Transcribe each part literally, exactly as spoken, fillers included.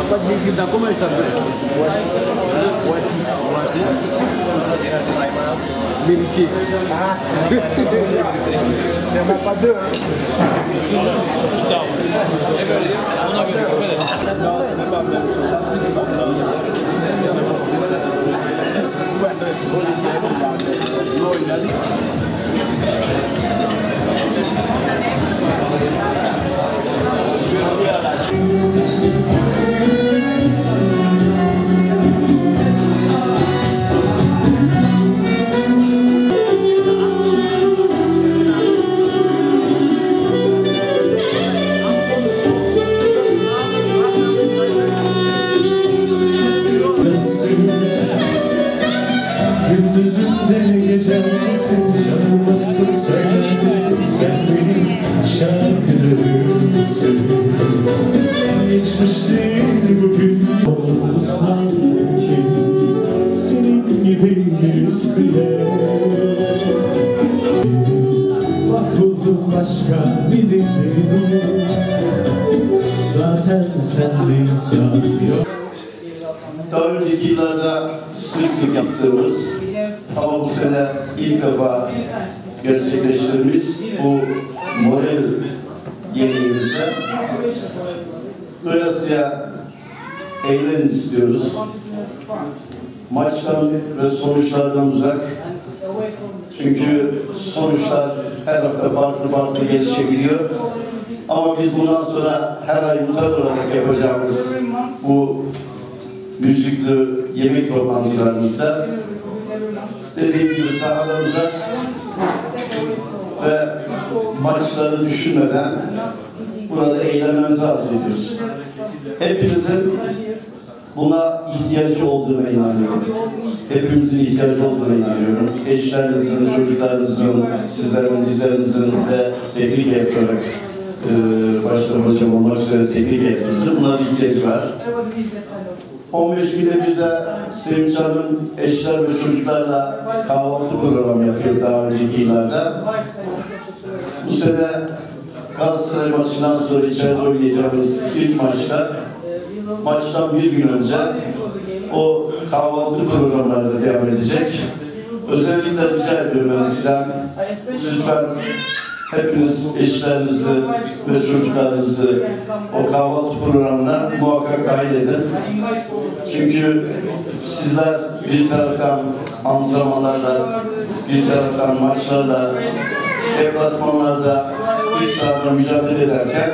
tempat di kita começa Wasi Wasi Milici Tema pada gündüzümde gecemsin, canımsın, sevgisin, sen benim şarkılarımsın. Geçmiştir bugün oldu sanki, senin gibi birisiyle mahvoldum başka bir dinle, zaten sende insan yok. Daha önceki yıllarda sık sık yaptığımız ama bu sene ilk defa gerçekleştirdiğimiz bu moral yeniliğimizde dolayısıyla eğlenin istiyoruz. Maçtan ve sonuçlardan uzak. Çünkü sonuçlar her hafta farklı farklı gelişebiliyor. Ama biz bundan sonra her ay mutlak olarak yapacağımız bu müzikli yemek toplantılarımızda dediğim gibi sahadan uzak ve maçları düşünmeden burada eğlenmemizi arzu ediyoruz. Hepinizin buna ihtiyacı olduğuna inanıyorum. Hepimizin ihtiyacı olduğuna inanıyorum. Eşlerinizin, çocuklarınızın, sizlerin, bizlerinizin ve teknik heyet olarak e, başta hocam olmak üzere teknik heyetimizin bunlara ihtiyacı var. on beş günde bir de Sevinç Hanım eşler ve çocuklarla kahvaltı programı yapıyor daha önceki yıllarda. Bu sene Galatasaray maçından sonra içeride oynayacağımız ilk maçta, maçtan bir gün önce o kahvaltı programları da devam edecek. Özellikle rica ediyorum ben sizden, lütfen hepiniz eşlerinizi ve çocuklarınızı o kahvaltı programına muhakkak dahil edin. Çünkü sizler bir taraftan antrenmanlarda, bir taraftan maçlarda, deplasmanlarda ilk sahada mücadele ederken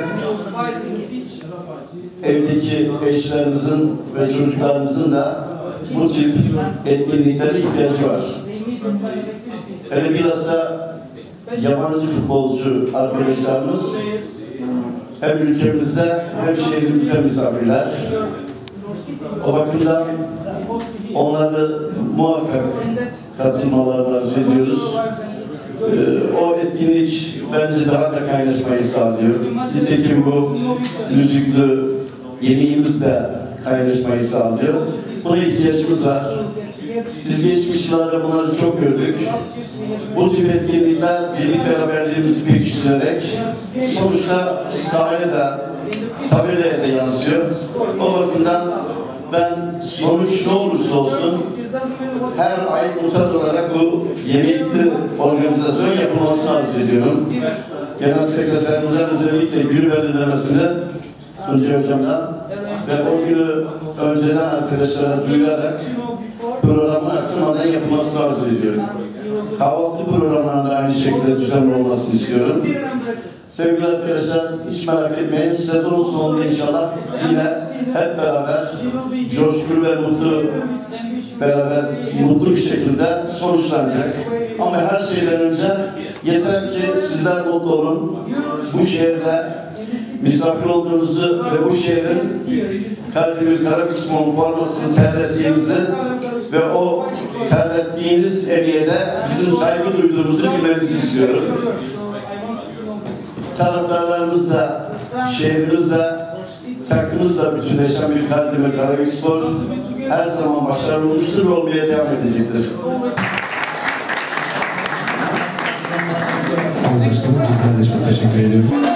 evdeki eşlerinizin ve çocuklarınızın da bu tip etkinliklere ihtiyacı var. Hele bilhassa yabancı futbolcu arkadaşlarımız hem ülkemizde hem şehrimizde misafirler. O bakımdan onları muhakkak katılmalarını arzu ediyoruz. Ee, o etkinlik bence daha da kaynaşmayı sağlıyor. Nitekim bu müzikli yemeğimiz de kaynaşmayı sağlıyor. Buna ihtiyacımız var. Biz geçmiş yıllarda bunları çok gördük. Bu tip etkinlikler birlik beraberliğimizi pekiştirerek sonuçta sahaya da tabelaya da yansıyor. O bakımdan ben sonuç ne olursa olsun her ay mutlak olarak bu yemekli organizasyon yapılmasını arzu ediyorum. Genel sekreterimizden özellikle gün belirlemesini Tunca Hocam'dan ve o günü önceden arkadaşlara duyurarak programın aksamadan yapılmasını arzu ediyorum. Kahvaltı programlarında aynı şekilde düzenli olmasını istiyorum. Sevgili arkadaşlar, hiç merak etmeyin. Sezon sonunda inşallah yine hep beraber coşkulu ve mutlu beraber mutlu bir şekilde sonuçlanacak. Ama her şeyden önce yeter ki sizler mutlu olun. Bu şehirde misafir olduğunuzu ve bu şehrin Karademir Karabükspor formasını terlettiğinizi ve o terlettiğiniz eviyede bizim saygı duyduğumuzu bilmenizi istiyorum. Taraftarlarımızla, şehrimizle, takımımızla bütünleşen bir Karademir Karabükspor her zaman başarılı olmuştur ve olmaya devam edecektir. Sayın Başkanım, bizler de çok teşekkür ediyorum.